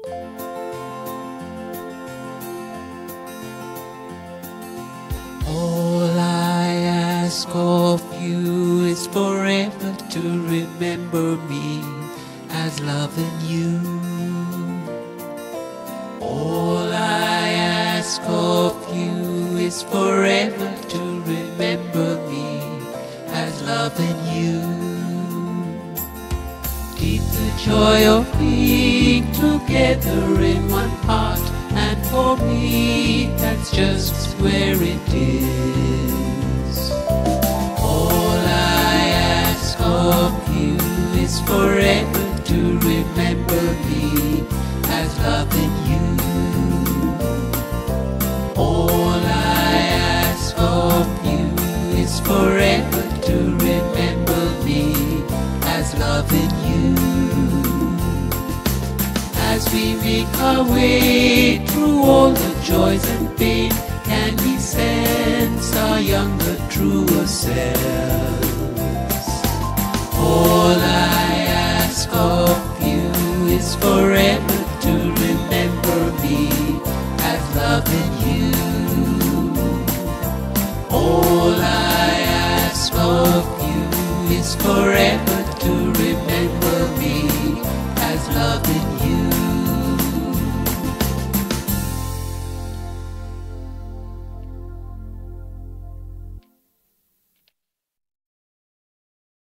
All I ask of you is forever to remember me as loving you. All I ask of you is forever to remember me as loving you. Keep the joy of being together in one heart, and for me that's just where it is. All I ask of you is forever to remember me as loving you. All I ask of you is forever to remember me as loving you. As we make our way through all the joys and pain, can we sense our younger, truer selves? All I ask of you is forever to remember me as loving you. All I ask of you is forever to